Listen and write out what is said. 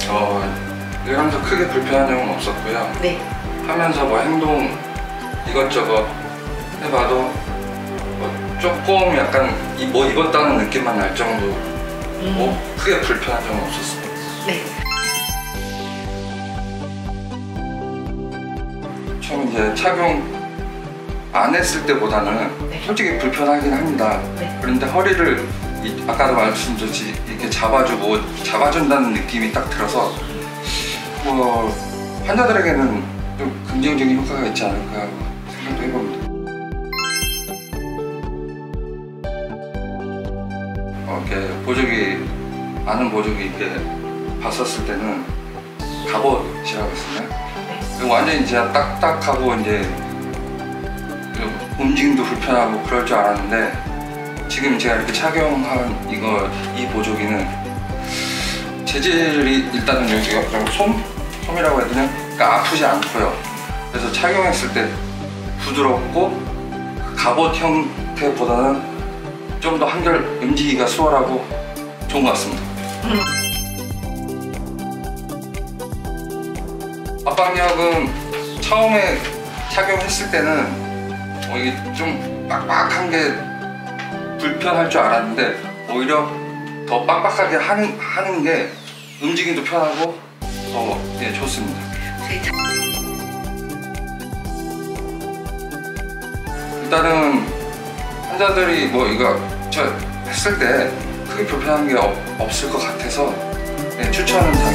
일하면서 크게 불편한 점은 없었고요. 네. 하면서 뭐 행동 이것저것 해봐도 뭐 조금 약간 뭐 입었다는 느낌만 날 정도 뭐 크게 불편한 점은 없었습니다. 네. 처음 이제 착용 안 했을 때보다는 네. 솔직히 불편하긴 합니다. 네. 그런데 허리를 아까도 말씀드렸듯이 이렇게 잡아준다는 느낌이 딱 들어서 뭐 환자들에게는 좀 긍정적인 효과가 있지 않을까 하고 생각도 해봅니다. 이렇게 보조기 아는 보조기 이렇게 봤었을 때는 갑옷이라고 했었나요? 네. 완전히 제가 딱딱하고 이제 움직임도 불편하고 그럴 줄 알았는데 지금 제가 이렇게 착용한 이 보조기는 재질이 일단은 여기가 솜이라고 해야 되나? 그러니까 아프지 않고요. 그래서 착용했을 때 부드럽고 갑옷 형태보다는 좀 더 한결 움직이기가 수월하고 좋은 것 같습니다. 압박력은 처음에 착용했을 때는 이게 좀 빡빡한 게 불편할 줄 알았는데 오히려 더 빡빡하게 하는 게 움직임도 편하고 더 좋습니다. 일단은 환자들이 뭐 이거 했을 때 크게 불편한 게 없을 것 같아서 추천은